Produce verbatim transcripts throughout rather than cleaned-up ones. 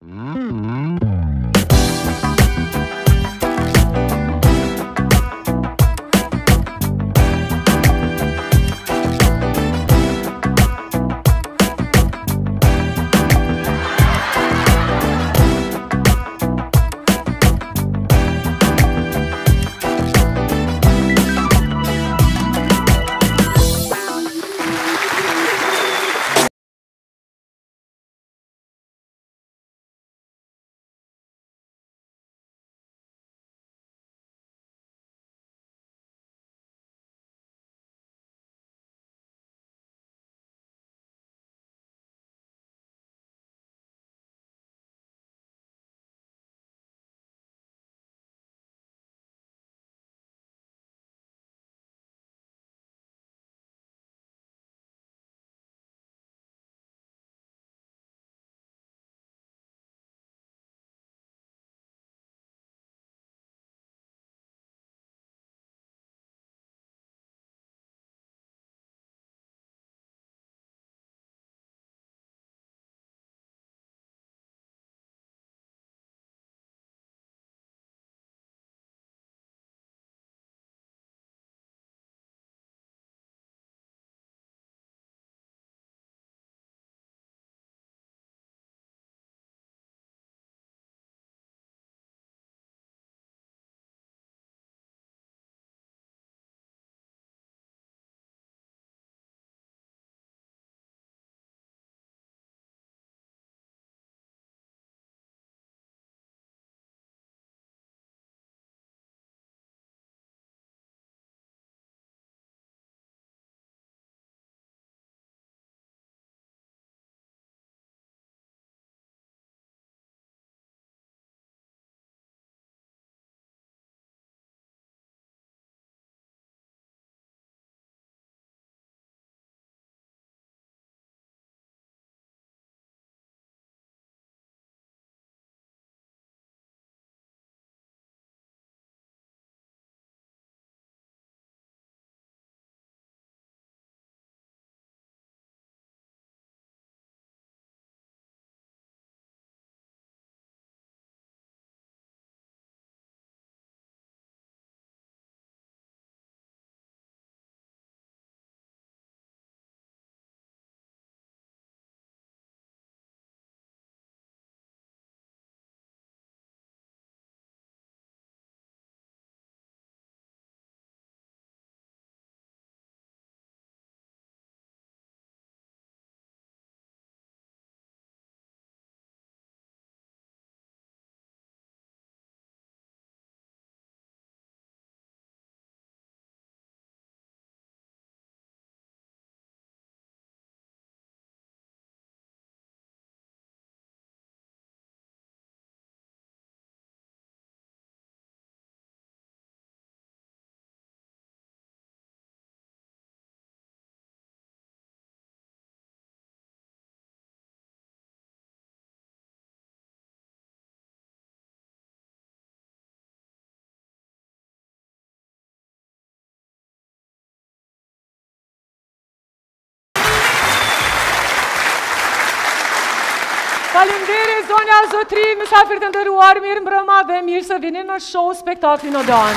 Faleminderit zonja zotri, mysafir të nderuar, mirë mbrëma dhe mirë se vini në show spektaklin Odan.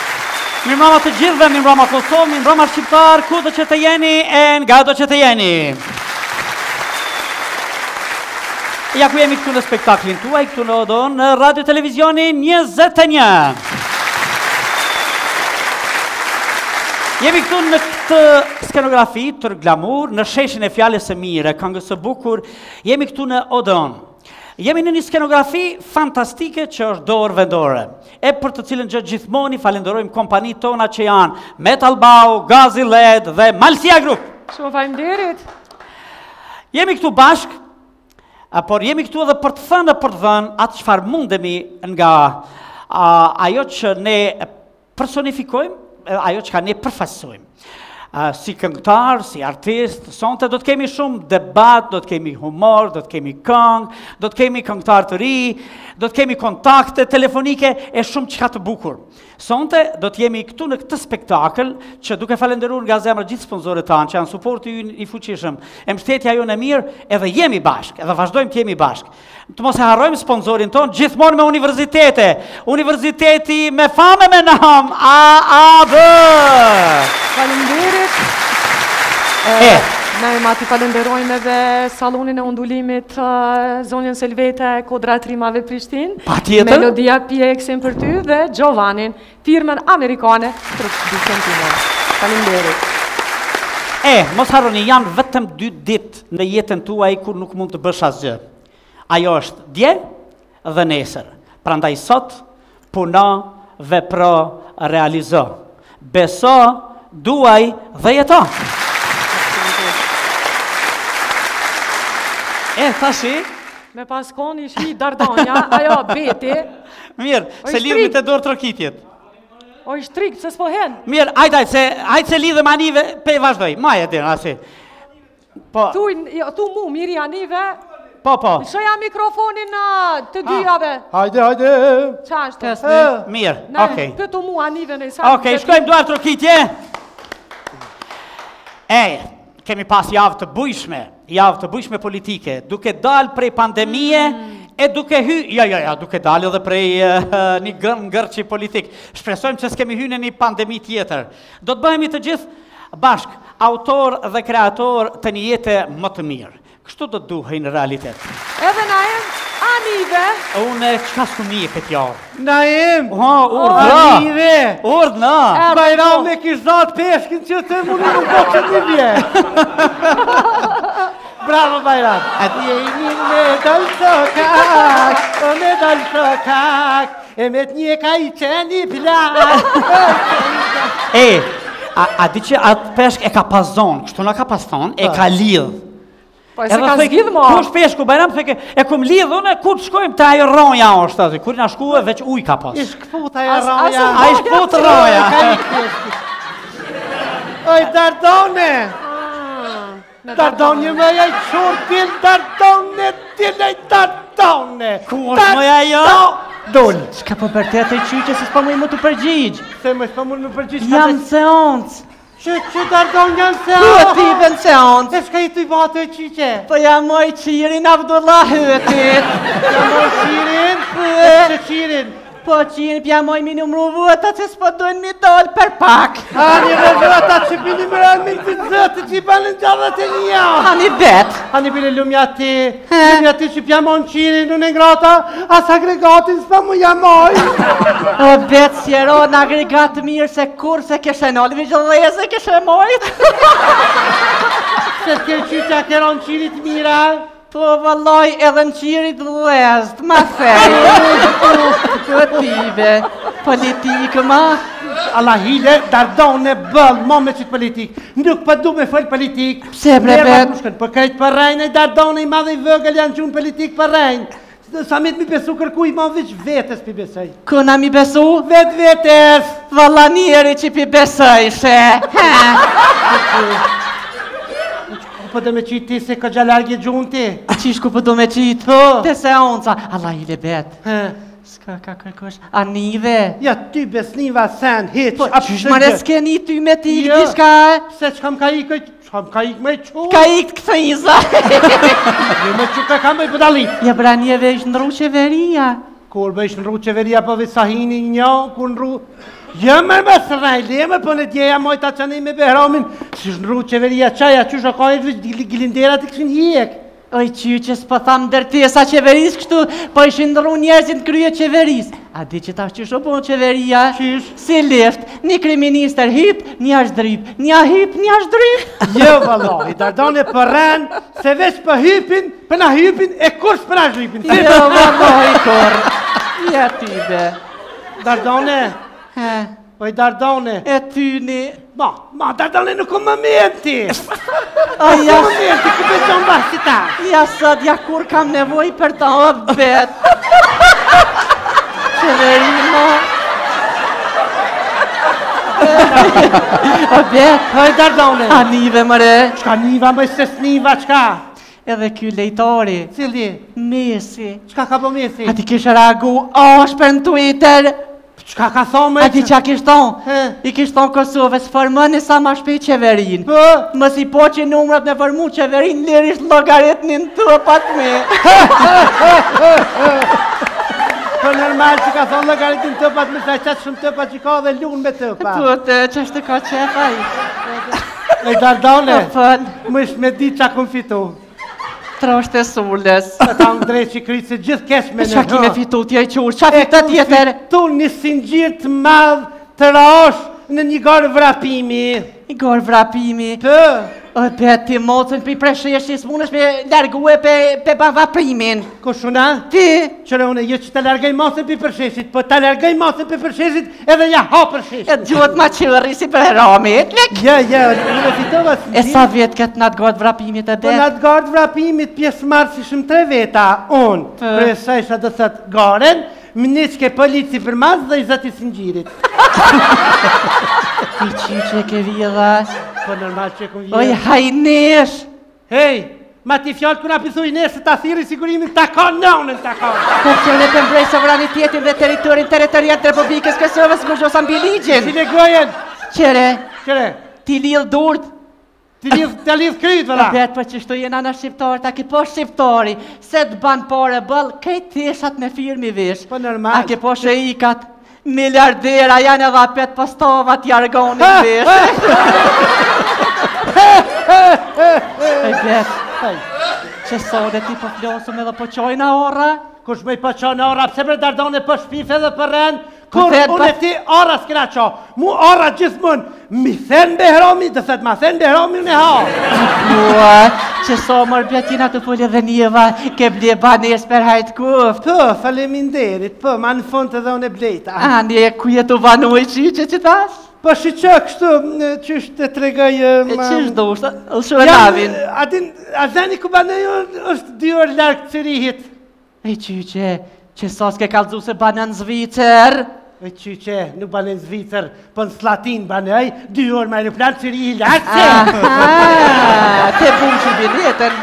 Mirë mbrëma të gjithëve, mirë mbrëma Kosovë, mirë mbrëma shqiptar, ku do që të jeni e nga do që të jeni. Ja ku jemi këtu në spektaklin tuaj, këtu në Odon, në radio televizionin njëzet e një. Jemi këtu në këtë skenografi të glamur, në sheshin e fjales e mire, këngës së bukur, jemi këtu në Odon. Jemi në një skenografi fantastike që është dorë vendore, e për të cilën gjë gjithmoni falenderojmë kompani tona që janë Metal Bau, Gazi L E D dhe Malsia Group. Shumë faleminderit. Jemi këtu bashk, por jemi këtu edhe për të thënë dhe për të dhënë atë çfarë mundemi nga a, ajo që ne personifikojmë, ajo që ka ne përfaqësojmë. Uh, si këngëtar, si artist, sonte do të kemi shumë debat, do të kemi humor, do të kemi këngë, do të kemi këngëtar të ri, do të kemi kontakte telefonike e shumë çka të bukur. Sonte do të jemi këtu në këtë spektakël që duke falendëruar nga zemra gjithë sponsorët tanë që janë suporti ynë i fuqishëm, e mbështetja jonë e mirë, edhe jemi bashkë, edhe vazhdojmë të jemi bashkë. Të mos e harrojmë sponsorin ton gjithmonë me universitete. Universiteti me famë me nam A A B. Faleminderit. E Ne ma t'i falenderojmë edhe salonin e undulimit uh, zonjën Selvete Kodra Trimave Prishtinë. Patjetër. Melodia P X-in për ty dhe Giovannin, firmën amerikane Trustbicentino. Faleminderit. E, mos harroni, janë vetëm dy ditë në jetën tuaj kur nuk mund të bësh asgjë. Ajo është dje dhe nesër. Prandaj sot puno, vepro, realizo. Beso, duaj dhe jeto. E, thashi? Me pas koni shi Dardanja, ajo beti. Mirë, se lidhemi të dorë trokitjet. O i shtrikt, se s'po hen. Mirë, hajde, hajde, se, hajde se lidhëm anive, pe vazhdoj. Maje dhe, asi. Po, Tu, jo, tu mu, miri anive, po, po. shoja mikrofonin uh, të dyjave. Hajde, hajde. Qa është? E, Mirë, Ne, okej. pëtu mu anive në isa. Okej, shkojmë duar trokitje. E, kemi pas javë të bujshme, javë të bujshme politike, duke dalë prej pandemie, e duke hy, ja, ja, ja, duke dalë edhe prej uh, një gërm ngërçi politik. Shpresojmë që s'kemi hy në një pandemi tjetër. Do të bëhemi të gjithë bashk, autor dhe kreator të një jete më të mirë. Kështu do të duhej në realitet. Edhe na em, anive, Unë çka s'ku mi e këtë jarë. Naim. Ha, urdhra. Anive. Urdhna. Bajram me kish zat peshkin që të mundu nuk po që të vje. Bravo Bajram. Ati e imi me dal shokak, o me dal shokak, e me t'nje ka i qeni plak. E, a, a di që atë peshk e ka pas zonë, kështu në ka pas thonë, e ka lidhë. po e se ka zgjidhë mo. Kush peshku, Bajram, theke, e kum lidhë, unë, kur të shkojmë të ajo ronja është, azi, kur nga shkuve, veç uj ka pas. Ish këputa e As- roja. as- A ish putë roja. Ka i peshki. Oj, Dardone. Dardone me jaj qurë til, Dardone til e Dardone. Ku është moja jo? Dol. Shka po bërtet e qyqe se s'po mu i mu të përgjigj. Se më shpa mund me përgjith. Jam seancë. Që që Dardone janë se Ku e ti ben seancë? E shka i të i bate e qiqe? Po jam moj qirin Abdullah hyëtit. Ja moj qirin? E që qirin? Po qirin pja moj mi numru vëta që s'po dojnë mi dollë për pak. A një vëzëta që pini më rënë me të zëtë që i banë në gjallat e një. Ani bet. A një bile lumja ti, lumja ti që pja mon qirin në ngrata, as agregatin s'pa mu jamoj. O bet sjero në agregat mirë se kur se keshe nolë vizhëlleze keshe mojt. Se t'ke qyqa keron qirit mira. Po vëlloj edhe në qirit dhezd, ma fejë. Po tibe, politikë ma. Allah hile, Dardone bëllë, mo me qitë politik. Nuk pa du me fëllë politik. Pse, bre, bet? Për krejtë për rejnë, e Dardone i madhe i vëgël janë qunë politik për rejnë. Sa me të mi besu kërku i ma veç vetës pi besej. Kuna mi besu? Vet vetës. Valla njeri që pi besojshe. Po dhe me qitë ti se ka gjalargje gjunë ti. A qish ku po do me qitë? Po. Te se onca. Allah i le bet. He. S'ka ka kërkosh. Anive. Ja ty besniva sen, hiq. Po qysh mare s'keni ty me ti Jo. dishka? Se qkam ka ikë, qkam ka ikë me qu. Ka ikt këthiza. Jo me qu ka kam me pëdalit. Ja branjeve ish në ru qeveria. Kur bë ish në ru qeveria për visahini një, kur në ru... Ja me me srajli, ja me për në djeja mojta që ne me behramin. Si shë në ru qeveria qaja, që shë ka e gilinderat i këshin hjek. Oj qyqes po tham dërtesa qeveris kështu, po ishin ndru njerëzit krye qeveris. A di që ta qysho po në qeveria? Qysh? Si lift, një kriminister hip, një është dryp, një hip, një është dryp. Jo vëllohi, Dardone për ren, se veç për hypin, për na hypin, e kur s'për na zhypin. Jo, vëlloj kor. Ja ty be. Dardone, He, oj Dardone. e tyni. Ma, ma Dardone nuk o më menti. A Nuk ja, o më menti, ku për gjonë bashkë si ta. ja sot, ja kur kam nevoj për ta o bet. Qeverima. O bet, Oj Dardone. anive mëre. Qka niva më se s'niva qka? Edhe ky lejtari. Cili? Mesi. Çka ka bo Mesi? A ti kishe reagu ashtë për në Twitter? Çka ka thonë? A ti qa kishtë thonë? He. I kishtë thonë Kosovës, formëni sa ma shpejt qeverin. Po? Mës i po që numrat me formu qeverin, lirisht logaritnin të pat me. Po normal që ka thonë logaritin të pat me sa qatë shumë të pat që ka dhe lunë me të pat. Po të që është të ka qefaj. E Dardone, Po fëll, më ish me di qa kom fitu. troshte sulles. Ta më drejt që krytë se gjithë kesh me në Qa kime fitu t'ja i qurë, qa fitat tjetër? Tu një singjir të madh të raosh në një garë vrapimi. I gorë vrapimi. Të, O, pe ti mocën për presheshis, mund është me largue pe, pe bavaprimin. ku shuna? Ti, Qëre une, jo që të largaj masën për përsheshit, po të largaj masën për përsheshit edhe ja ha përsheshit. e gjuhët ma qërri si për ramit. Ja, ja, në fitova së E sa vjetë këtë natë gorë vrapimit e Po në bet? atë gardë vrapimit pjesë marë si shumë tre veta, unë, Të. presaj shë do thëtë garen, Mniqke polici për mazë dhe i zëti singjit. Ti qyqe ke vjela. Po normal që ku Oj, vjen. hajnesh. Hej, ma ti fjallë kura pithuj neshë ta thiri sigurimin ta ka nonën ta ka. Për që në pëmbroj sovranitetin dhe teritorin teritorial të Republikës Kosovës më gjosa mbi ligjin. Si le gojen, Qere, qëre, ti lillë durt. ti lidh, të lidh kryt, Në vëlla. betë për që shtu jena në shqiptarë, ta ki po shqiptari, se të banë pare bëllë, krejt tishat me firmi vish. Po normal. A ki po shë ikat, miljardera janë edhe apet postovat jargonin vish. E betë, Hej, që sode ti po flosëm edhe po qojna ora? kush me i po qa në ora, pse bre Dardone po shpife dhe për ren, Po kur thet, unë e pa- ti ora s'kena qa, mu ora gjithmon, mi then behromi, dhe thet ma then behromi unë e ha. Mua, që so mërë bjatina të folje dhe njeva, ke ble banes për hajtë kuft. Po, faleminderit, po, ma në fund edhe unë e blejta. A, një ku jetu vanu i qyqe që tash? Po shqyqë kështu, në- qysh të tregoj... E qish do ushtë, lëshu e navin. A din, a zeni ku banoj është dy orë larkë Cirihit. E qyqe, që so s'ke kalzu se banë në Zvicer. E qyqe, nuk banoj në Zvicër, po në Slatin banoj, dy orë me aeroplan Cirihi larkë se. Aha, te bunë që biletën.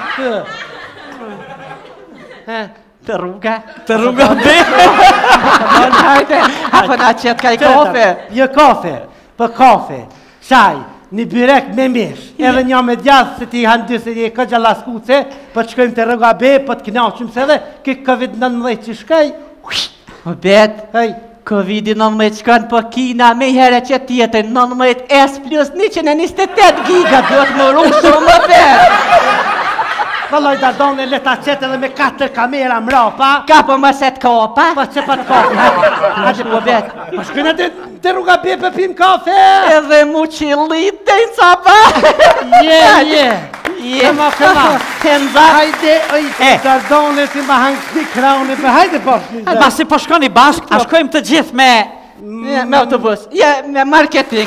He, Të rruga. Të rruga be. Në hajte, apo na qëtë ka i kofe. Jo kafe, po kafe, shaj, një byrek me mish, edhe një me djathë se ti hanë dy se je ka gjalla skuce, po të shkojmë të rruga be, po të knaqëm se dhe, ke Covid nëntëmbëdhjetë që shkaj, O bet, hej, Covid nëntëmbëdhjetë shkën po Kina me herë që tjetër, nëntëmbëdhjetë S plus njëqind e njëzet e tetë giga, do të më rrumë shumë më bet. vëlloj Dardone leta qetë edhe me katër kamera mrapa, Ka po më set kopa. pa që pa të kafe, Hajde po bet. po shkojnë të, të rruga be për pim kafe, Edhe mu qilit të i capa. je, je, Je, Këma, këma. Kenza. hajde, oj, E. Dardone ti ma hangë s'ni kraune, për hajde po shni Ma si po shkoni bashkë, a shkojmë të gjithë me... Ja, me autobus. Ja, me marketing.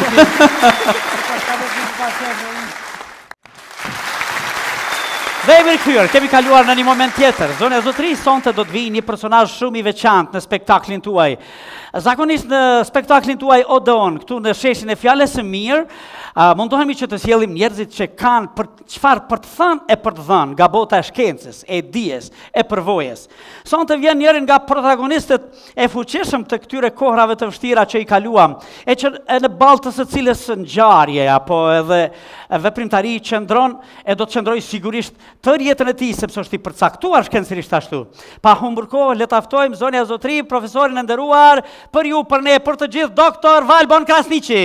Dhe e mirëkthyer, kemi kaluar në një moment tjetër. Zonë e zotëri, sonte do të vijë një personazh shumë i veçantë në spektaklin tuaj. Zakonisht në spektaklin tuaj Odeon, këtu në sheshin e fjalës së mirë, uh, mundohemi që të sjellim njerëzit që kanë për çfarë për të thënë e për të dhënë nga bota e shkencës, e dijes, e përvojës. Sonte vjen njëri nga protagonistët e fuqishëm të këtyre kohrave të vështira që i kaluam, e që e në balë të së cilës ngjarje apo edhe veprimtari qëndron e do të qëndroj sigurisht tërë jetën e tij sepse është i përcaktuar shkencërisht ashtu. Pa humbur kohë, le ta ftojmë zonja e zotëri, profesorin e nderuar, për ju, për ne, për të gjithë, doktor Valbon Krasniqi.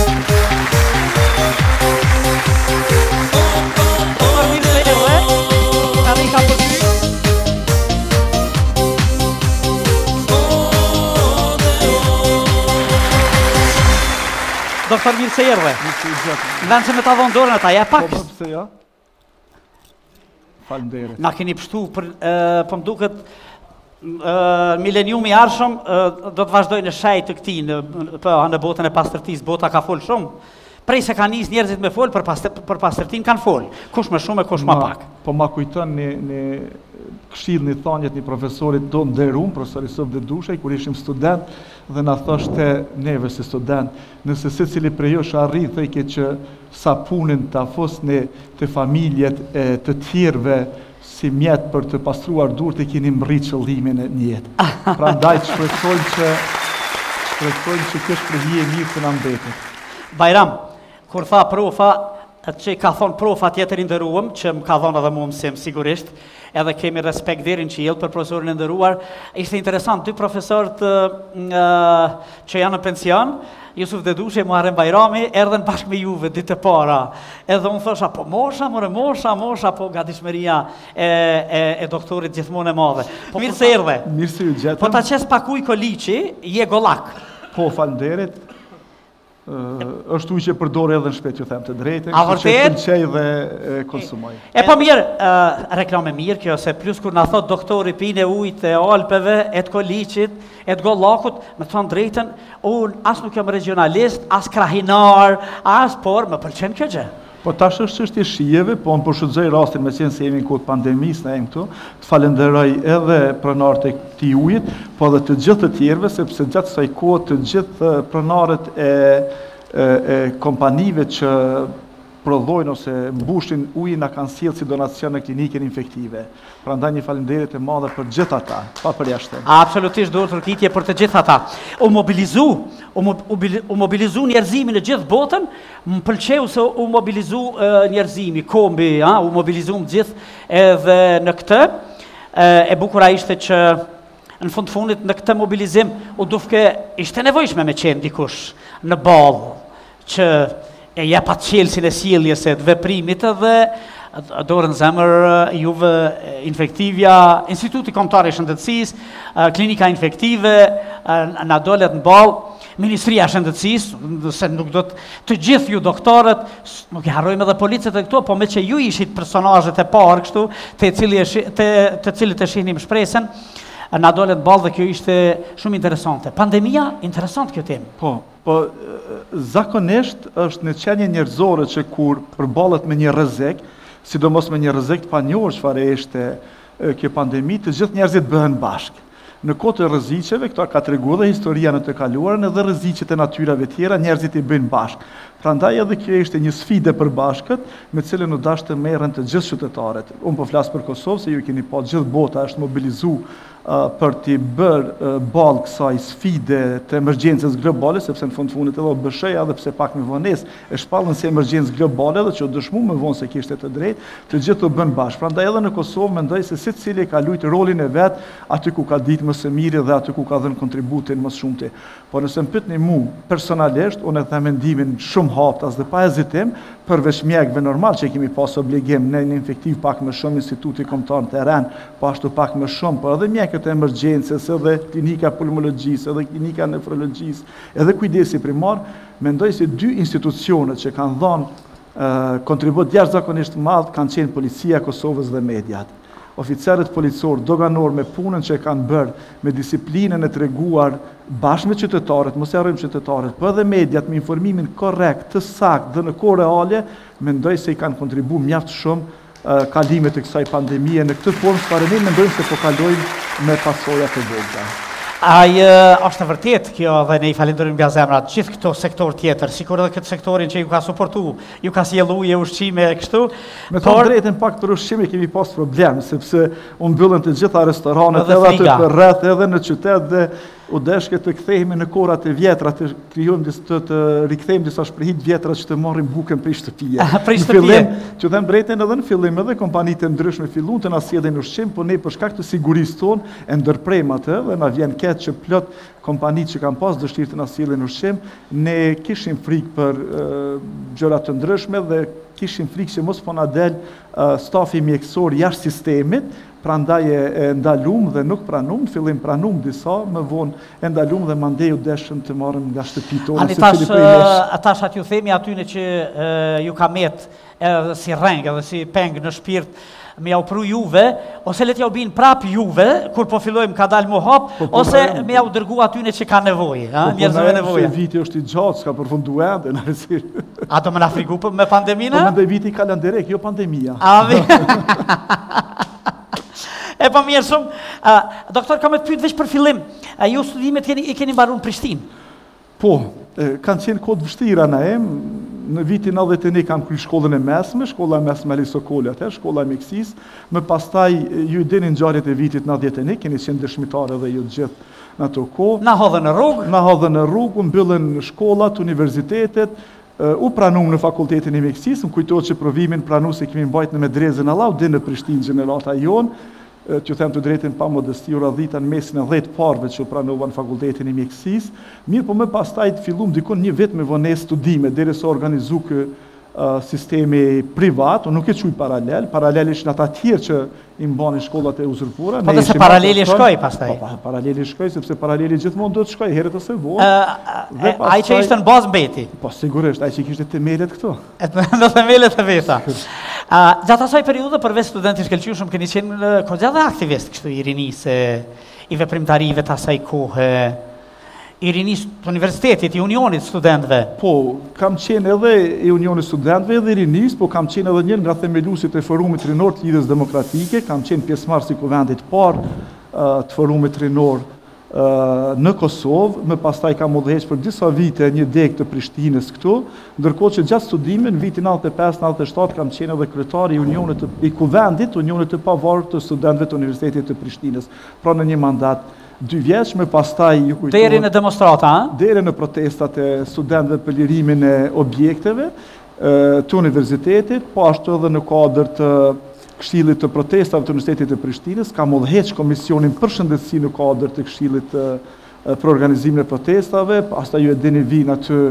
Doktor, mirë se erdhe. Tani ka për ty. Doktor, mirë se erdhe. Në vend se me ta dhonë dorën ata, ja pak. Po pse jo? Faleminderit. Na keni pështu për, uh, po më duket, uh, mileniumi arshëm uh, do të vazhdoj në shaj të këti, në, në, në botën e pastërtisë, bota ka folë shumë. Prej se ka nis njerëzit me folë, për, pastër, për pastërtin kanë folë. Kush më shumë e kush më pak. Po ma kujton një, një këshillni thonjet një profesorit do nderuar, profesori Sëv dhe Dushaj, kur ishim student, dhe na thoshte neve si student, nëse secili prej jush arritej ke që sa punën ta fusni të familjet e të tjerëve si mjet për të pastruar durët e keni mbrit qëllimin e një jetë. Prandaj shpresojmë që shpresojmë që kjo shprehje e mirë të na mbetet. Bajram, kur tha profa, që ka thonë profa tjetër i nderuam, që më ka thonë edhe mu mësim sigurisht, edhe kemi respekt dherin që jelë për profesorin e nderuar, ishte interesant, dy profesorët uh, që janë në pension, Jusuf dhe Dushe, Muharrem Bajrami, erdhen bashkë me juve ditë e para. Edhe unë thosha, po mosha, more mosha, mosha, po gatishmëria e, e, e doktorit gjithmonë e madhe. Po mirë se erdhe. Mirë se ju gjetëm. Po ta qes pakuj koliqi, je gollak. Po falënderit. Uh, është ujë që përdore edhe në shpet, ju them të drejtën, A kështu që vërtet? pëlqej dhe e, konsumoj. E po mirë, uh, reklame mirë kjo, se plus kur na thot doktori pine ujtë e Alpeve, e të koliqit, e të gollakut, me të thonë drejtën, unë as nuk jam regionalist, as krahinar, as por, më pëlqen kjo gjë. Po tash është çështje shijeve, po unë po shfrytëzoj rastin me qenë se jemi në kohë pandemisë ne jemi këtu, të falenderoj edhe pronarët e këtij ujit, po edhe të gjithë të tjerëve, sepse gjatë kësaj kohe të gjithë pronarët e, e, e kompanive që prodhojnë ose mbushin ujin na kanë sjellë si donacion në klinikën infektive. Prandaj një falënderit e madhe për gjithë ata, pa përjashtim. Absolutisht duhet rrëkitje për të gjithë ata. U mobilizu, u, mo, u mobilizu njerëzimi në gjithë botën, më pëlqeu se u mobilizu uh, njerëzimi, kombi, ha, u mobilizu më gjithë edhe në këtë. E, e bukura ishte që në fund fundit në këtë mobilizim u dufke ishte nevojshme me qenë dikush në ballë që e jep atë qelsin e sjelljes së veprimit edhe dorën zemër juve infektivja, Instituti Kombëtar i Shëndetësisë, klinika infektive, na dolet në ballë, Ministria e Shëndetësisë, se nuk do të, të gjithë ju doktorët, nuk i harrojmë edhe policët e këto, po me që ju ishit personazhet e parë kështu, të cilit të, të cilët e shihnim shpresën, na dolet në ballë dhe kjo ishte shumë interesante. Pandemia, interesant kjo temë. Po, po zakonisht është në qenje njerëzore që kur përballet me një rrezik, sidomos me një rrezik të panjohur çfarë ishte kjo pandemi, të gjithë njerëzit bëhen bashkë. Në kohë të rreziqeve, këto ka treguar dhe historia në të kaluarën, edhe rreziqet e natyrave tjera njerëzit i bëjnë bashkë. Prandaj edhe kjo ishte një sfidë për bashkët, me cilën u dash të merren të gjithë qytetarët. Unë po flas për Kosovë, se ju keni pa gjithë bota është mobilizuar uh, për të bërë uh, ballë kësaj sfide të emergjencës globale, sepse në fund fundit edhe B S H-ja edhe pse pak me vonesë e shpallën si emergjencë globale dhe që u dëshmu më vonë se kishte të drejtë, të gjithë u bën bashkë. Prandaj edhe në Kosovë mendoj se secili ka luajtur rolin e vet aty ku ka ditë më së miri dhe aty ku ka dhënë kontributin më shumëti. Po nëse më pyetni mua personalisht, unë e them mendimin shumë haptas dhe pa hezitim, përveç mjekëve normal që kemi pas obligim në një infektiv pak më shumë, Instituti Kombëtar në terren, po ashtu pak më shumë, por edhe mjekët e emergjencës, edhe klinika pulmologjisë, edhe klinika nefrologjisë, edhe kujdesi primar, mendoj se dy institucionet që kanë dhënë uh, kontribut jashtëzakonisht madh kanë qenë Policia e Kosovës dhe mediat. Oficerët policor doganor me punën që e kanë bërë, me disiplinën e treguar bashkë me qytetarët, mos e harrojmë qytetarët, po edhe mediat me informimin korrekt, të saktë dhe në kohë reale, mendoj se i kanë kontribuar mjaft shumë uh, kalimet e kësaj pandemie në këtë formë, çfarë ne mendojmë se po kalojmë me pasoja të vogla. Ai është vërtet kjo dhe ne i falenderojmë nga zemra gjithë këto sektor tjetër, sikur edhe këtë sektorin që ju ka suportu, ju ka sjellë ujë, ushqime kështu. Me të drejtën pak për ushqime kemi pas problem, sepse u mbyllën të gjitha restoranet edhe aty për rreth, edhe në qytet dhe u deshke të kthehemi në kohrat e vjetra, të krijojmë të, të rikthejmë disa shprehit vjetra që të marrim bukën prej shtëpie. Prej shtëpie. Që them drejtën edhe në fillim edhe kompanitë e ndryshme filluan të na sjellin ushqim, po ne për shkak të sigurisë tonë e ndërprejmë atë dhe na vjen keq që plot kompanitë që kanë pas dëshirë të na sjellin ushqim, ne kishim frikë për uh, gjëra të ndryshme dhe kishim frikë që mos po na del uh, stafi mjekësor jashtë sistemit. Prandaj e ndalum dhe nuk pranum, fillim pranum disa, më vonë e ndalum dhe mandej u deshëm të marrëm nga shtëpi tonë. Ani tash, tash aty u themi atyne që e, ju ka met edhe si reng, edhe si peng në shpirt, me ja u pru juve, ose let ja u bin prap juve, kur po fillojmë ka dalë mu hap, po, po, ose me ja u dërgu atyne që ka nevojë, ha, po, njerëzve nevojë. Po viti është i gjatë, s'ka përfundu ende, në rësirë. A do më na frigu me pandemina? Po mendoj viti kalenderek, jo pandemia. A, E pa mirë shumë. Uh, doktor, kam e pyet veç për fillim. Uh, ju studimet keni, i keni mbaruar në Prishtinë? Po, e, kanë qenë kohë të vështira na em. Në vitin nëntëdhjetë e një kam kryer shkollën e mesme, shkolla e mesme Ali Sokoli atë, shkolla e mjekësisë. Më pastaj ju i dini ngjarjet e vitit nëntëdhjetë e një, keni qenë dëshmitar edhe ju të gjithë në ato kohë. Na hodhën në rrugë? Na hodhën në rrugë, u mbyllën shkollat, universitetet. Uh, u pranum në fakultetin e mjekësisë, më kujtohet që provimin pranu se kemi mbajt në Medrezën Allau, dhe në Prishtinë gjenerata jonë, uh, që them të drejtin pa modesti, u radhita në mesin e dhjetë parëve që u pranuan në fakultetin e mjekësisë. Mirë, po më pastaj të fillum dikon një vit me vonesë studime, derisa organizu kë uh, sistemi privat, unë nuk e quj paralel, paralel ishin ata tjerë që i mbani shkollat e uzurpura. Po dhe se paraleli shkoj pastaj. Po, paraleli shkoj, sepse paraleli gjithmonë do të shkoj, herët ose vonë. Uh, ai që ishte në bazë mbeti. Po, sigurisht, ai që kishte themelet këto. Në themelet e veta. Uh, gjatë asaj periudhe, përveç studenti shkëlqyeshëm, keni qenë uh, gjatë aktivist kështu i rinisë, i veprimtarive të asaj kohe, i rinisë të universitetit, i unionit studentëve. Po, kam qenë edhe i unionit studentëve edhe i rinisë, po kam qenë edhe njën nga themeluesit e forumit rinor të lidhjes demokratike, kam qenë pjesëmarrës i kuvendit parë uh, të forumit rinor uh, në Kosovë, më pastaj kam udhëhequr për disa vite një deg të Prishtinës këtu, ndërkohë që gjatë studimit në vitin nëntëdhjetë e pesë nëntëdhjetë e shtatë kam qenë edhe kryetari i unionit të, i kuvendit, unionit të pavarur të studentëve të Universitetit të Prishtinës, pra në një mandat dy vjeç, më pastaj ju kujtohet deri në demonstrata, ha? Deri në protestat e studentëve për lirimin e objekteve të universitetit, po ashtu edhe në kuadër të Këshillit të protestave të Universitetit të Prishtinës, kam udhëhequr komisionin për shëndetësi në kuadër të Këshillit për organizimin e protestave, pastaj ju e dini vin aty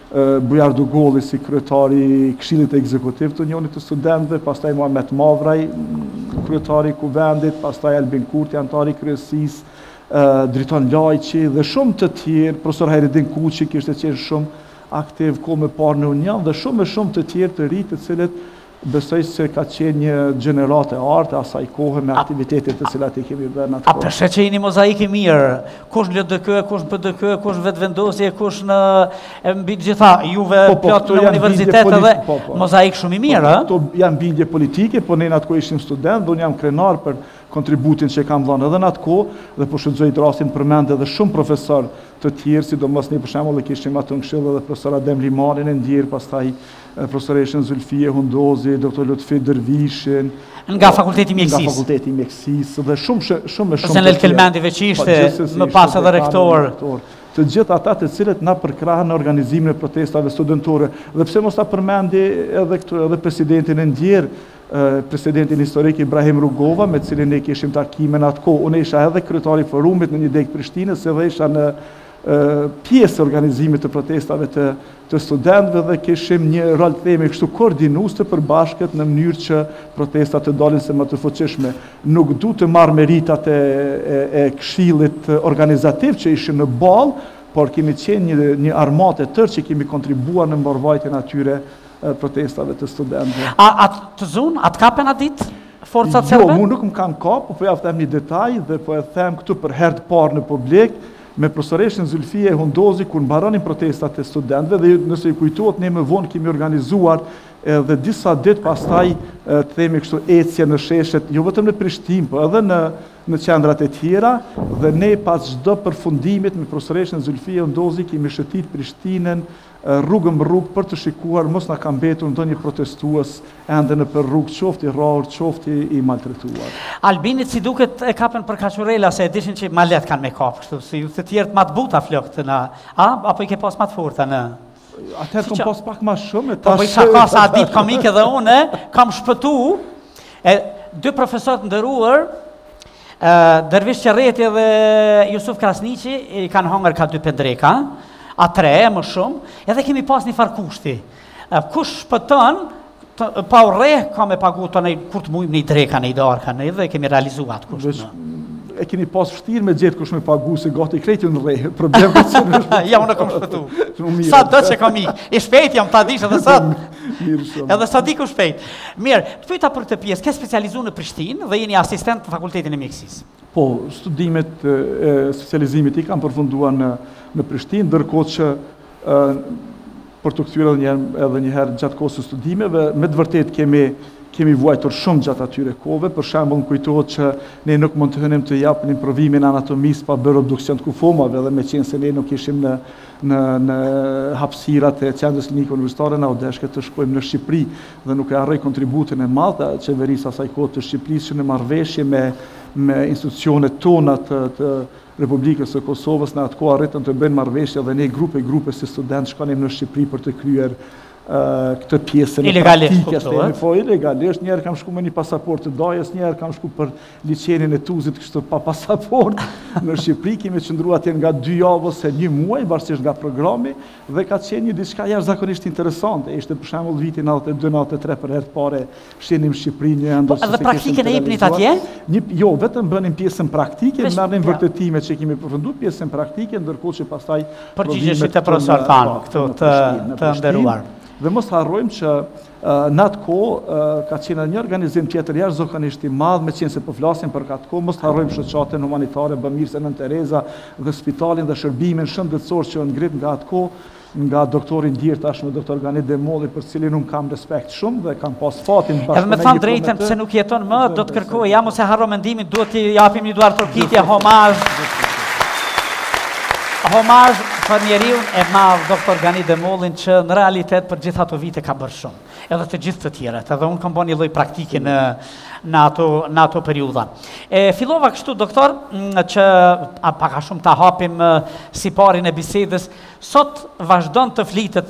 Bujar Dugolli si kryetari i Këshillit Ekzekutiv të Unionit të Studentëve, pastaj Muhamet Mavraj, kryetari i kuvendit, pastaj Albin Kurti, anëtari i kryesisë, Uh, Driton Lajqi dhe shumë të tjerë, profesor Hajredin Kuqi kishte qenë shumë aktiv kohë më parë në Union dhe shumë e shumë të tjerë të ri të cilët besoj se ka qenë një gjenerat e artë asaj kohë me aktivitetet të cilat i kemi bërë në atë kohë. A përshë që i një mozaik i mirë, kush në L D K, kush në P D K, kush vetëvendosje, kush në mbi gjitha juve po, po, plot në universitet edhe po, po. mozaik shumë i mirë, po, po, janë bindje politike, po ne në atë kohë ishim student, dhe unë jam krenar për kontributin që kam dhënë edhe në atë kohë, dhe po shfrytëzoj rastin përmend edhe shumë profesor të tjerë, sidomos ne për shembull e kishim atë në këshill edhe profesor Adem Limanin e ndjer, pastaj profesoreshën Zulfie Hundozi, doktor Lutfi Dervishin, nga fakulteti i mjekësisë. Nga fakulteti i mjekësisë dhe shumë shumë shumë shumë. Ose në Kelmendive që ishte më pas edhe rektor. Të gjithë ata të cilët na përkrahen në organizimin e protestave studentore. Dhe pse mos ta përmendi edhe këtu edhe presidentin e ndjer, presidentin historik Ibrahim Rugova, me cilin ne kishim takime në atë kohë. Unë isha edhe kryetari i forumit në një deg Prishtinës, edhe isha në pjesë organizimit të protestave të, të studentëve dhe kishim një rol të themi kështu koordinues të përbashkët në mënyrë që protestat të dalin se më të fuqishme. Nuk du të marr meritat e, e, e këshillit organizativ që ishin në ballë, por kemi qenë një, një armatë e tërë që kemi kontribuar në mbarvajtjen atyre protestave të studentëve. A, a të zunë, a të kapen a ditë? Forcat jo, serbe? mu nuk më kanë kap, po po ja them një detaj dhe po e them këtu për herë të parë në publik, me profesoreshën Zulfie Hundozi, kur mbaronin protestat e studentëve, dhe nëse i kujtohet, ne më vonë kemi organizuar edhe disa ditë pastaj të themi kështu ecje në sheshet, jo vetëm në Prishtinë, po edhe në në qendrat e tjera, dhe ne pas çdo përfundimit me profesoreshën Zulfie Hundozi kemi shëtit Prishtinën rrugën për rrugë për të shikuar mos na ka mbetur ndonjë protestues ende në për rrugë, qoftë i rrahur, qoftë i maltretuar. Albinit si duket e kapen për kaçurela se e dishin që ma let kanë me kap, kështu si ju të tjerët ma të buta flokët na, a apo i ke pas ma të forta në? Atëherë kam pas pak ma shumë, po po isha ka sa ditë komike dhe unë kam shpëtu e dy profesorët nderuar, Dervish Qerreti dhe Jusuf Krasniqi i kanë hongër ka dy pendreka, a tre më shumë, edhe kemi pas një farë kushti. Kush shpëton, pa u rreh, ka me pagu të nej, kur të mujmë një dreka, një darka, një dhe kemi realizuat kusht. E keni pas vështirë me gjithë kush me pagu, se gati krejti në rreh, problem ka që ja, unë kom shpëtu. Sa do që kom ikë, i shpejt jam, ta dish edhe sot. Edhe sa di ku shpejt. Mirë, të pyeta për këtë pjesë, ke specializu në Prishtinë dhe jeni asistent në Fakultetin e Mjekësisë. Po, studimet e specializimit i kam përfunduar në, në Prishtinë, ndërkohë që e, për të kthyer edhe një herë gjatë kohës së studimeve, me të vërtetë kemi kemi vuajtur shumë gjatë atyre kohëve, për shembull më kujtohet që ne nuk mund të hynim të japnim provimin anatomisë pa bërë obduksion të kufomave dhe me qenë se ne nuk ishim në në në hapësirat e qendrës klinike universitare na u deshte të shkojmë në Shqipëri dhe nuk e harroj kontributin e madh të qeverisë asaj kohe të Shqipërisë që në marrëveshje me me institucionet tona të, të Republikës së Kosovës në atë kohë arritën të bëjnë marrëveshje dhe ne grupe grupe si studentë shkonim në Shqipëri për të kryer Uh, këtë pjesën e praktikës, po ilegalisht, njerë kam shku me një pasaport të dajës, njerë kam shku për liçenin e Tuzit kështu pa pasaport. Në Shqipëri kemi qëndruar atje nga dy javë ose një muaj, varësisht nga programi, dhe ka qenë një diçka jashtëzakonisht interesante. Ishte për shembull vitin nëntëdhjetë deri nëntëdhjetë për herë të parë shenim në Shqipëri një ëndër. Po edhe praktikën e jepnit atje? Një, jo, vetëm bënim pjesën praktike, marrim vërtetimet që kemi përfunduar pjesën praktike, ndërkohë që pastaj përgjigjeshit e profesor Tan këtu të të nderuar. Dhe mos harrojmë që uh, në atë kohë uh, ka qenë një organizim tjetër jashtëzakonisht i madh, me qenë se po flasim për atë kohë, mos harrojmë shoqatën humanitare Bamirës e Nën Tereza dhe spitalin dhe shërbimin shëndetësor që ngrit nga atë kohë nga doktori Ndir tashmë doktor Gani Demolli, për cilin unë kam respekt shumë dhe kam pas fatin bashkë me një. Edhe me thënë drejtën, pse nuk jeton më, do të kërkoj, ja mos e harro mendimin, duhet t'i japim një duar turkitje homazh. Homazh për njeriun e madh doktor Gani Demollin që në realitet për gjitha ato vite ka bërë shumë. Edhe të gjithë të tjerët, edhe unë kam bërë një lloj praktike në në ato në ato periudha. E fillova kështu doktor që a pak a shumë ta hapim siparin e bisedës. Sot vazhdon të flitet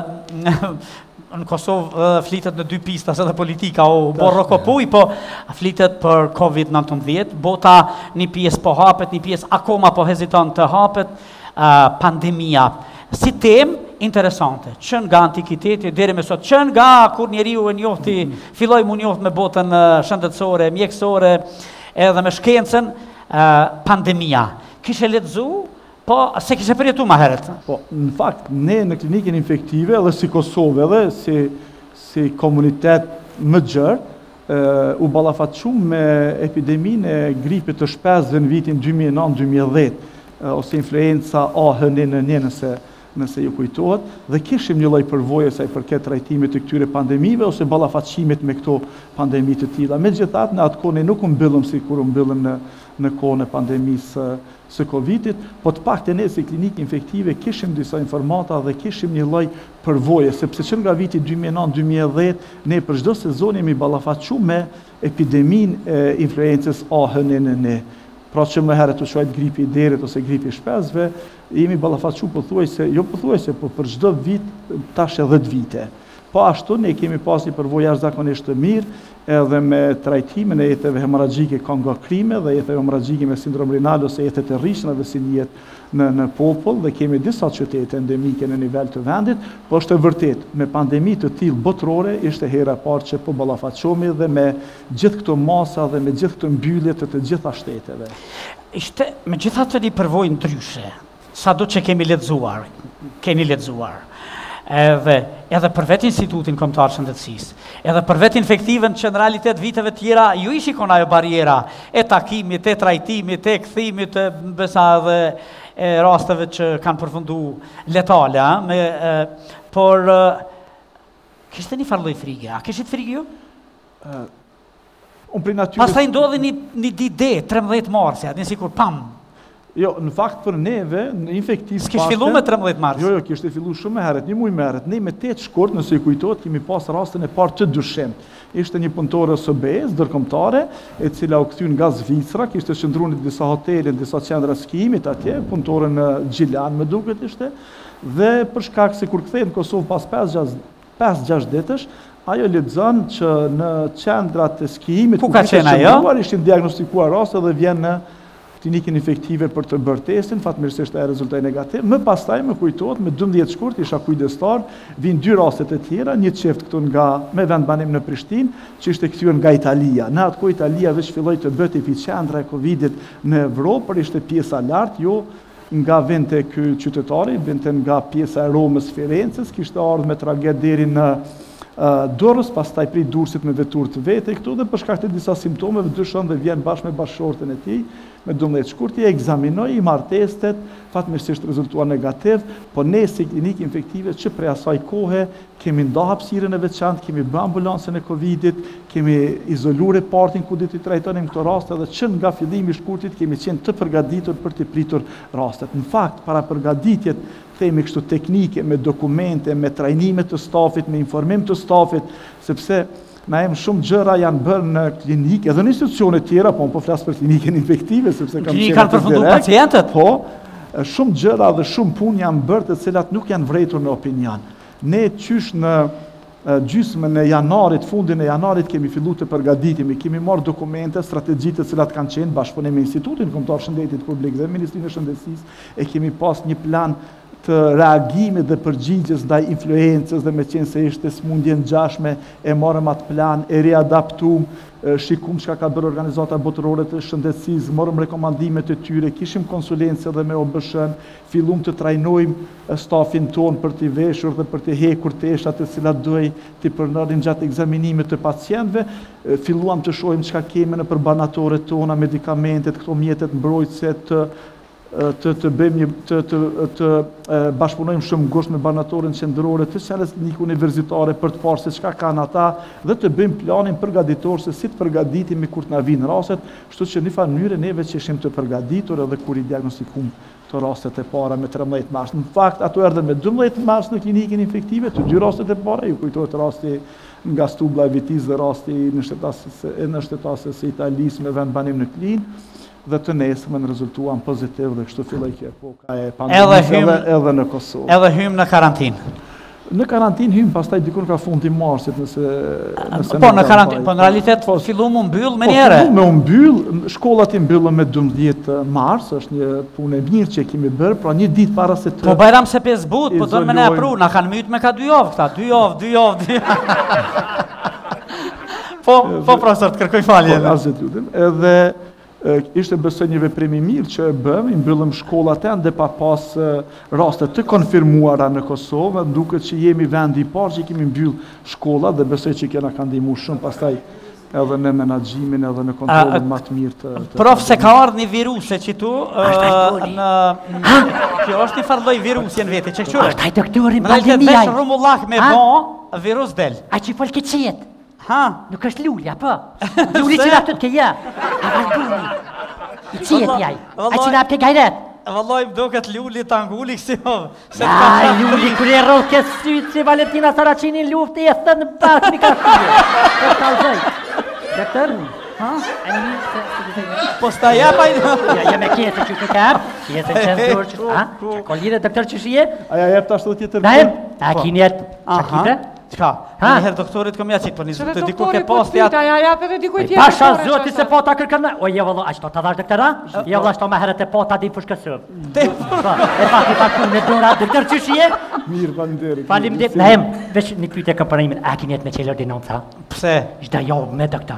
në Kosovë flitet në dy pista, edhe politika o borrokopuj, po flitet për COVID nëntëmbëdhjetë, bota një pjesë po hapet, një pjesë akoma po heziton të hapet. Uh, pandemia si temë interesante, që nga antikiteti deri me sot, që nga kur njeriu e njohti, filloi mu njohtë me botën uh, shëndetësore, mjekësore, edhe me shkencën, uh, pandemia. Kishe lexu, po se kishe përjetu ma herët? Po, në fakt, ne në klinikën infektive, edhe si Kosovë, edhe si, si komunitet më gjërë, uh, u ballafaqu me epideminë e gripit të shpesve në vitin dy mijë e nëntë dy mijë e dhjetë. Ose influenza A H N N një nëse, nëse ju kujtohet, dhe kishim një lloj përvoje sa i përket trajtimit të këtyre pandemive ose ballafaqimit me këto pandemi të tilla. Megjithatë, në atë kohë ne nuk u mbyllëm si kur u mbyllëm në në kohën e pandemisë së Covidit, po të paktën ne si klinikë infektive kishim disa informata dhe kishim një lloj përvoje, sepse që nga viti dy mijë e nëntë dy mijë e dhjetë ne për çdo sezon jemi ballafaqur me epideminë e influencës A H N N një. Pra që më herët të shuajt gripi i derit ose gripi i shpesve, jemi ballafaqur pothuajse, jo pothuajse, po për çdo vit tash e dhjetë vite. Po ashtu ne kemi pas një përvojë jashtëzakonisht të mirë, edhe me trajtimin e jetëve hemorragjike kongokrime dhe jetëve hemorragjike me sindrom renal ose jetët e rrishnave si njihet në në popull, dhe kemi disa qytete endemike në nivel të vendit, po është e vërtet, me pandemi të tillë botërore ishte hera e parë që po ballafaqohemi dhe me gjithë këto masa dhe me gjithë këto mbyllje të të gjitha shteteve. Ishte megjithatë një përvojë ndryshe, sado që kemi lexuar, keni lexuar. Edhe, edhe për vetë Institutin Kombëtar Shëndetësisë, edhe për vetë infektivën që në realitet viteve tjera ju i shikon ajo bariera e takimit, e trajtimit, e kthimit, e besa edhe e rasteve që kanë përfundu letale, a, me, e, por e, kishte një farloj frige, a kishit frige ju? Uh, unë për natyre... Pastaj ndodhi një, një dide, trembëdhjetë marsja, një sikur pam. Jo, në fakt për neve, në infektiv paste... S'kish fillu me trembëdhjetë mars? Jo, jo, kishte fillu shumë me heret, një muj me heret. Ne me tetë shkurt, nëse i kujtohet, kemi pas rastën e parë të dyshim. Ishte një punëtore S B S, dërkombëtare, e cila u kthyn nga Zvicra, kishte qëndruar në disa hotele, në disa qendra skimit atje, punëtore në Gjilan, më duket ishte, dhe për shkak se kur kthehej në Kosovë pas pesë gjashtë ditësh, ajo lexon që në qendrat e skimit ku ka qenë ajo? Ishin diagnostikuar raste dhe vjen në klinikën infektive për të bërë testin, fatmirësisht ai rezultoi negativ. Më pastaj më kujtohet me dymbëdhjetë shkurt isha kujdestar, vin dy raste të tjera, një çift këtu nga me vendbanim në Prishtinë, që ishte kthyer nga Italia. Në atë kohë Italia veç filloi të bëhet epiqendra e Covidit në Evropë, por ishte pjesa lart, jo nga vente ky qytetari, vente nga pjesa e Romës, Firencës, kishte ardhur me tragedi deri në Uh, Durrës, pastaj prit Durrësit me veturë të vete këtu dhe për shkak të disa simptomeve dyshon dhe vjen bashkë me bashkëshorten e tij me douăzeci shkurtje, ekzaminoi, i marr testet, fatmirësisht rezultua negativ, po ne si klinikë infektive që prej asaj kohe kemi nda hapësirën e veçantë, kemi bë ambulancën e Covidit, kemi izoluar repartin ku ditë i trajtonim këto raste dhe që nga fillimi i shkurtit kemi qenë të përgatitur për të pritur rastet. Në fakt, para përgatitjet themi kështu teknike, me dokumente, me trajnime të stafit, me informim të stafit, sepse na em shumë gjëra janë bërë në klinikë, edhe në institucione tjera, po po flas për klinikën infektive, sepse kam Klinikë kanë përfunduar pacientët? Po, shumë gjëra dhe shumë punë janë bërë të cilat nuk janë vërejtur në opinion. Ne qysh në gjysmën e janarit, fundin e janarit kemi fillu të përgatitemi, kemi marrë dokumente, strategjitë të cilat kanë qenë bashkëpunim me Institutin Kombëtar Shëndetit Publik dhe Ministrinë e Shëndetësisë, e kemi pas një plan të reagimit dhe përgjigjes ndaj influencës dhe me qenë se ishte smundje ngjashme, e marrëm atë plan, e riadaptuam, shikum çka ka bërë organizata botërore të shëndetësisë, morëm rekomandimet e tyre, kishim konsulencë edhe me O B S-n, fillum të trajnojmë stafin ton për t'i veshur dhe për t'i hekur teshat të cilat duhej t'i përndorin gjatë ekzaminimit të pacientëve, filluam të shohim çka kemi në përbanatorët tona, medikamentet, këto mjetet mbrojtëse të të të bëjmë një të të të bashkëpunojmë shumë ngushtë me banatorën qendrore të shalës klinikë universitare për të parë se çka kanë ata dhe të bëjmë planin përgatitor se si të përgatitemi kur të na vinë rastet, kështu që në një farë mënyrë neve që ishim të përgatitur edhe kur i diagnostikum të rastet e para me tridhjetë mars. Në fakt ato erdhën me dymbëdhjetë mars në klinikën infektive, të dy rastet e para, ju kujtohet rasti nga Stubla e Vitis dhe rasti në shtetasës në shtetasës së Italisë me vendbanim në klinë. Dhe të nesme në rezultuan pozitiv dhe kështu filloi kjo epoka e pandemisë edhe, edhe në Kosovë. Edhe hym në karantinë. Në karantinë hym pastaj dikur ka fundi marsit nëse nëse Po në karantinë, po në realitet fillum u mbyll më njëherë. Po me u mbyll, shkollat i mbyllën me dymbëdhjetë mars, është një punë e mirë që kemi bërë, pra një ditë para se të Po Bajram se pesë but, po don me ne pru, na kanë myt me ka dy javë këta, dy javë, dy javë, dy javë. Po, po profesor, të kërkoj falje. Po, asgjë lutem. Edhe ishte besoj një veprim i mirë që e bëm, i mbyllëm shkollat e dhe pa pas raste të konfirmuara në Kosovë, duket që jemi vendi i parë që kemi mbyll shkollat dhe besoj që kena kanë ndihmuar shumë pastaj edhe në menaxhimin edhe në kontrollin më të mirë të, të Prof, se ka ardhur një virus e qitu në kjo është një farloj virusi në vete, që qëre? Ai doktori Në realitet veç rumullak me bo, virus del. Ai që fol këçiet. Ha? Nuk është lulja, po. Luli që rapë të të këja. A vazhduni. I qiet jaj. A që rapë të gajret. Vallaj më duket luli të angulli kësi ovë. Ai, luli kërë e rrëllë kësë sytë që Valentina Saracini luftë e jesë në bakë një ka shqyë. Po të alëzoj. Doktor? Ha? Po s'ta jep aj... Ja, ja me kjetë që të kapë. Kjetë në qenë zërë që... Ha? Që kolire, doktor që shije? Aja jep të ashtu tjetër... Naim? A kinjet... Qa kite? Qka? Një herë doktorit kom ja qitë, po një zërë të diku ke posti atë... Ja, ja, për dhe dikuj tjetër. Pasha zoti se po ta kërkën me... O, je vëllo, a qëto të dhash doktora? Je vëllo, ashto me herët e po ta di fushkësër. Te... E pati parku në dora, doktor që shije? Mirë, falimderit. Falimderit. Naim, veç një pyte ka përënimin, a kinjet me qelë ordinanca? Pse? Gjda jo me doktor.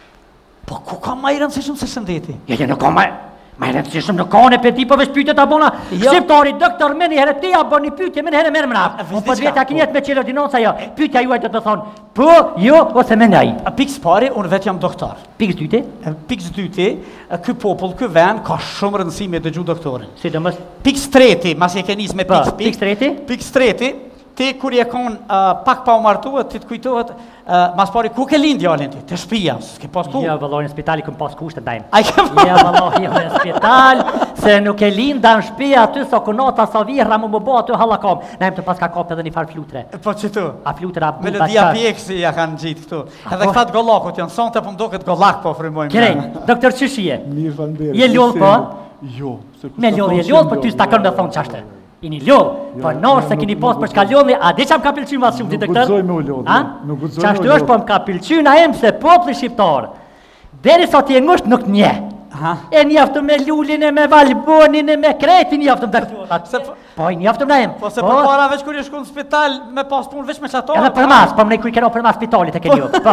Po ku ka ma i rëndësishëm se shëndeti? Ja, ja, nuk ka ma... Ma i rëndësishëm në kone për ti, po veç pyte të abona. Shqiptari, doktor, me një herë ti a bërë një pyte, me një herë mërë mrap. O po dhvete a kinjet me qelë ordinanca jo. Pytja juaj do të thonë, po, jo, ose me nej. Piks pari, unë vetë jam doktor. Piks dyte? Piks dyti, ky popull, ky ven, ka shumë rëndësi me dëgju doktorin. Si dhe mës? Piks treti, mas e ke nis me piks pik. Piks treti? Piks treti, ti kur je kon pak pa u martuat, ti të kujtohet, mas pari ku ke lind djalin ti? Te shtëpia, s'ke pas ku? Ja, vëllai, në spitali këm pas kushtë ndajmë. Ai ke pas? Ja, vëllai, jo, në spital, se nuk e linda në shtëpi aty sa kunata sa vihra më më bo aty hallakam. Najmë të pas ka kopë edhe një farë flutre. Po çetu? A flutra bu Melodia pjeksi ja kanë gjitë këtu. Edhe këta të gollakut janë sonte, po më duket gollak po frymojmë. Krej, doktor çëshje. Mirë, falimderit. Je ljoll po? Jo, se Me ljoll je ljoll, po ty s'ta kanë të thonë çashtë. Ini ljoll, po nosh se keni pas për çka ljollni, a di çam ka pëlqyer më shumë ti doktor? Nuk guxoj me u ljoll. Nuk guxoj. Çashtë është po më ka pëlqyer na em se populli shqiptar. Derisa ti e ngusht nuk nje. Aha. E njaftë me lulin e me valbonin e me kretin njaftë me Se po i njaftë na em. Po se për para veç kur je shku në spital me pas punë veç me çato. Edhe për mas, po më kuj keno për mas spitalit e keni ju. Po.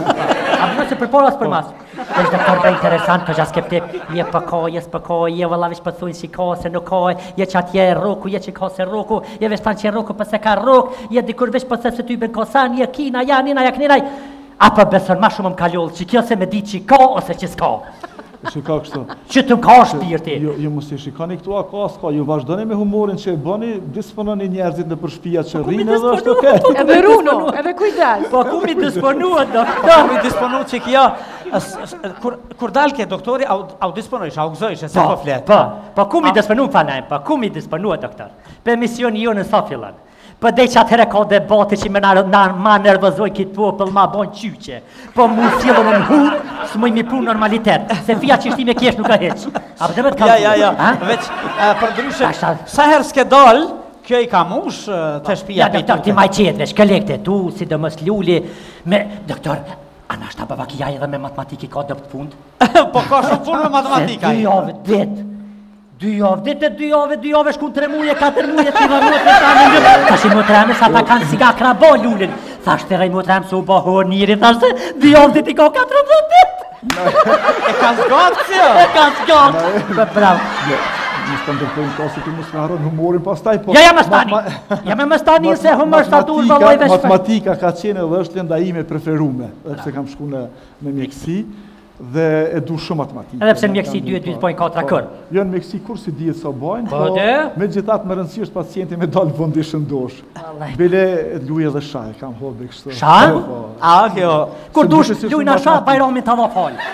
A më se për para as për mas. Është doktor të interesant, po jas skeptik. Je pa ka, je s'pa ka, je valla veç po thuin si ka se nuk ka, je çatje rroku, je çka se rroku, je veç tan që rroku po se ka rrok, je dikur veç po se se ty ben kosan, je kina, ja nina, ja kninaj. Apo beson më shumë më ka ljoll, që kjo se me di që ka ose që s'ka. Shiko kështu. Që të ka shpirti. Jo, jo mos e shikoni këtu a ka s'ka, ju vazhdoni me humorin që e bëni, dispononi njerëzit në përshpia që rrinë edhe është okay. Edhe runo, edhe kujdes. Po ku mi disponuat, doktor? Mi disponu që kjo, kur, kur dalke doktori, au, au disponojsh, au gëzojsh, e se po flet. Po, po ku mi disponu fanajm, po ku mi disponuat, doktor? Për misioni ju në sa fillan. Po dhe që atëhere ka debate që me na, na ma nervëzoj këtë popëll ma bon qyqe. Po mu fillon në hu, së mëj mi pru normalitet. Se fia që shtime kjesh nuk ka heq. A për të vetë ka Ja, ja, ja, veç, për ndryshe, sa herë s'ke dal, kjo i ka mush të shpia Ja, doktor, ti maj qetë veç, këllekte tu, si dhe mës luli, me, doktor, a na shta bavakia edhe me matematiki ka dëpt fund? Po ka shumë fund me matematika. Se dy javë vetë. Dy javë, dite dy javë, dy javë shkun tre muje, katër muje, të varot, të ta në njërë. Ta shi më treme, sa ta kanë si ka krabo lullin. Tha shtë rej më treme, su bo hor njëri, ta shtë, dy javë, diti ka katër mëdhët. E ka zgatë, si jo? E ka zgatë. Bravo. Në së të ndërpojnë ka si ti më smaron humorin pas taj, po... Ja, ja më stani. Ja me më stani se humor statur vëlloj dhe shpër. Matematika ka qenë edhe është lenda ime preferume, edhe pse kam shku në mjekësi. Dhe e du shumë matematikë. Edhe pse në mjekësi dy e dy pojnë katra kër. Jo në mjekësi kur si dihet sa bajnë, po me gjithat më rëndësi është pacienti me dalë vëndi shëndosh. Bile luj edhe shaj, kam hodhe kështë. Shaj? A, kjo. Kur dush luj në shaj, bajramin të dha falë.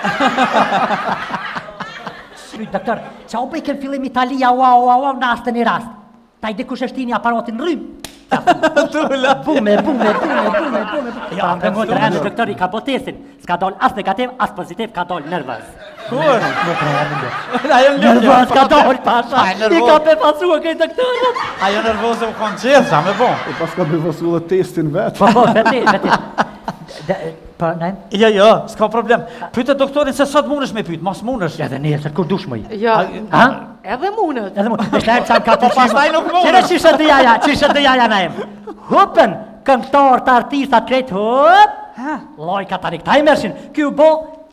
Shluj, doktor, qa u bëjken fillim Italia, wow, wow, wow, në astë një rast. Ta i dikush e shtini aparatin rrym. Tulla. Bume, bume, bume, bume, bume. Ja, më ngoj të rejnë, doktor, i ka botesin. S'ka doll as negativ, as pozitiv, ka doll nervës. Kur? Ajo nervës ka doll, pasha. I ka befasua këj doktorët. Ajo nervose u konë gjithë, sa me bon. E pas ka befasua dhe testin vetë. Po, po, veti, veti. Po, nejmë? Jo, jo, s'ka problem. Pyte doktorin se sot mundesh me pyt, mos mundesh. Edhe nesër, kur dush mëj. Ja, Ha? edhe mundet. Edhe mundet. Dhe shtajmë qamë ka të Po pastaj nuk mundet. Qere qishë të jaja, qishë të jaja nejmë. Hupën, këngëtar të artistat krejt, hup. Lojka tani, këta i mershin. Kjo bo,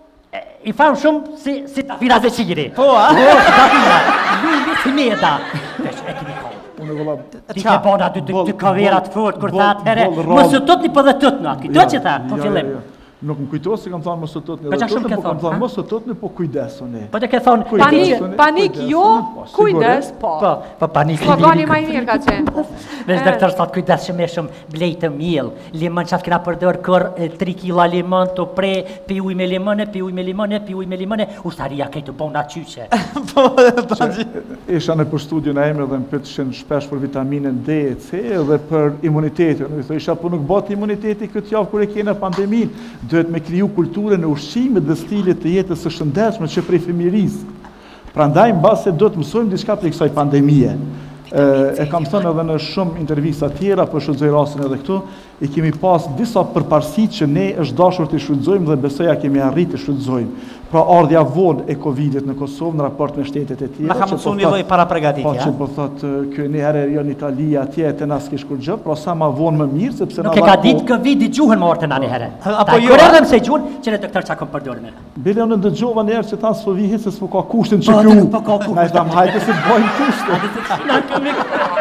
i famë shumë si, si të fira zë qiri. Po, a? Po, si të fira. Lulli si meda. Vesh, e kini kohë. Unë e vëlla... Ti ke bona dy kaverat fort, kur tha atëhere, më së tëtë një për dhe tëtë në atë. Do që tha, po fillim. Nuk më kujto se kam thonë më së tëtë një Po dhe qa shumë tëtë, ke po kam thonë, thonë ha? më së tëtë një, po kujdesoni. Po të ke thonë, Panik, Kujdes, panik kujdes, jo, po, kujdes, po. Po, po panik Po gani ma i mirë ka qenë. Vesh doktor sot kujdes shumë e shumë blejtë të miell. Limon çaf kena përdor kër tri kila limon të pre, pi ujë me limone, pi ujë me limone, pi ujë me limone, ushtaria këtu bona qyçe. Po, tanxhi. Isha në për studion e emre dhe më pyetëshin shpesh për vitaminën D e C dhe për imunitetin. Në isha po nuk bot imuniteti këtë javë kur e kena pandemin, duhet me kriju kulturën e ushqimit dhe stilit të jetës së shëndetshme që prej fëmirisë. Prandaj mbase do të mësojmë diçka prej kësaj pandemie. E, e kam thënë edhe në shumë intervista tjera, për shfrytëzoj rastin edhe këtu, i kemi pas disa përparësi që ne është dashur të shfrytëzojmë dhe besoja kemi arritë të shfrytëzojmë. Pra ardhja vonë e Covidit në Kosovë në raport me shtetet e tjera. Ma ka mësu një lloj para pregaditja. Po që po thotë kjo një herë jo në Itali atje te na s'kish kur gjë, pra sa ma vonë më mirë sepse na Nuk e ka ditë kë vit dëgjuhen më orë të nani herë. Apo jo, Kur a? erdhem se gjun, që ne doktor çka kom përdorur me. Bile unë dëgjova një herë që tanë s'po vi hiç se s'po ka kushtin që Po, kjo. po ka kushtin. Na i tham hajde se të bëjmë kushtin. Na kemi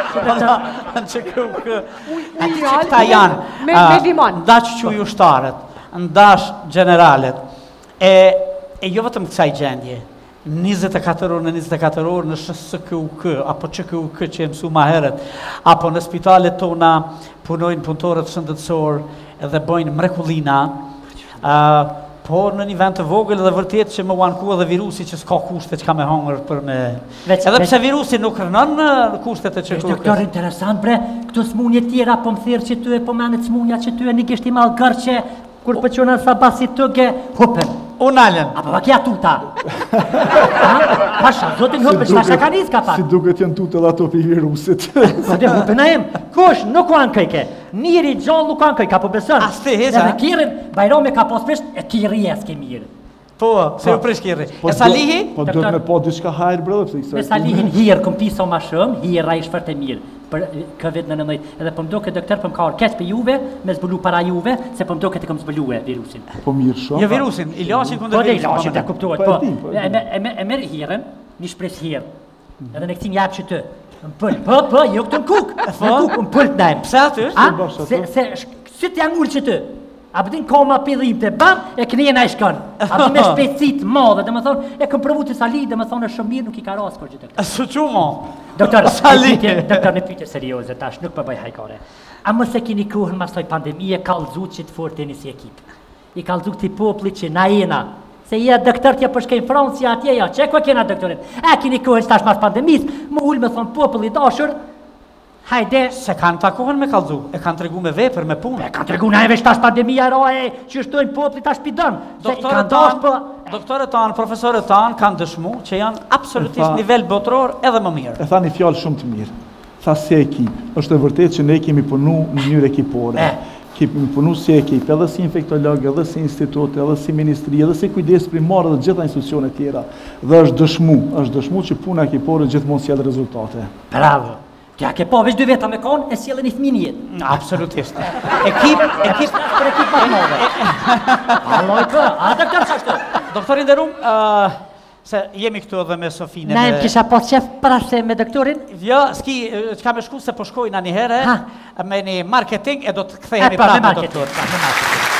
Që kë kë. Uj, Që alkohol këta janë. me- a, me limon. Ndaç që ushtarët, ndash generalet. E e jo vetëm kësaj gjendje. njëzet e katër orë në njëzet e katër orë në S S K U K apo Ç K U K që e mësu ma herët, apo në spitalet tona punojnë punëtorët shëndetësor edhe bojnë mrekullina, uh, por në një vend të vogël dhe vërtet që më u anku edhe virusi që s'ka kushte që ka me hongër për me... Veç- edhe veç- pse virusi nuk rënon në kushtet e Ç K U doktor K-s. interesant bre, këto smunje tjera po më thirr që ty e po menet smunja që ty e një kishti mal gërqe, kur po qona sa basi tëge, hupen. Unë alen. Apo va kja tuta. Ha? Pasha, zotin hupen, çfarë shakanis ka pak. Si duket janë tutë edhe ato për virusit. Po dhe hupen a em, kush nuk u anë këjke, njëri gjallë nuk anë këjke, ka po besën. As ti, heza. Edhe kirin, bajrome ka pos pesht, e kiri eske mirë. Po, se ju prish kirri. Po E Salihi? do- Po do të me po diçka hajrë brëdhe, pëse i kësa. Me Salihin hirë, këm piso ma shumë, hirë a i shfert e mirë. Për kë vit në nëndëjt. Edhe për mdo këtë doktor për më ka orë keq për juve, me zbulu para juve, se për mdo këtë e këm zbulu e virusin. Po mirë shumë. Jo virusin, ilaçin Po kundër dhe virusit. ilaqin të kuptohet, Po e po. di, po e di. E me- e me- e merë hirën, një shpres hirë. Edhe në këti një apë që të. Më pëll, po, po, jo këtë në kuk. Në kuk, më pëll të najmë. Pse aty? A? bashkë Se, atë? se, sh- si të janë ullë që të. A bëdin koma pillim të bam, e kënien a i shkon. A bëdin me shpejtësit madhe, dhe më thonë, e këm provu të sali, dhe më thonë, është shumë mirë, nuk i ka rasë për gjithë. Së qumo? Doktor, Sali. doktor, në pyetje serioze tash, nuk për bëj hajkare. A mos e kini kohën masoj pandemie, kallëzu që të fortë një si ekip. I kallëzu këti popli që na jena. Se ja doktor t'ja përshkejnë Francë, ja atje, ja, që e kua kena doktorin? A kini kohën që tash mas pandemis, më ullë me thonë popli dashur, hajde. Se kanë takohen me kallëzu, e kanë tregu me vepër, me punë. E kanë tregu na e vesh tash pandemia roje, që shtojnë popli tash pidën. Doktorët tanë, doktorët tanë, profesorët tanë kanë dëshmu që janë absolutisht nivel botror edhe më mirë. E tha një fjalë shumë të mirë. Tha si ekip. Është e vërtetë që ne kemi punu në mënyrë ekipore. Kemi punu si ekip, edhe si infektolog, edhe si institut, edhe si ministri, edhe si kujdes primar dhe gjitha institucione tjera. Dhe është dëshmu, është dëshmu që puna ekipore gjithmonë sjell rezultate. Bravo. Tja ke po, veç dy veta me konë, e sjellën i fëmin jetë. Absolutisht. Ekip, ekip, për ekip më madhe. Alloj për, a doktor që ashtu? Doktorin Derum, se jemi këtu edhe me Sofinë. Na em kisha po qef prase me doktorin? Jo, s'ki, që ka me shku se po shkojna një herë, me një marketing e do të kthehemi pra prapë me doktor. marketing.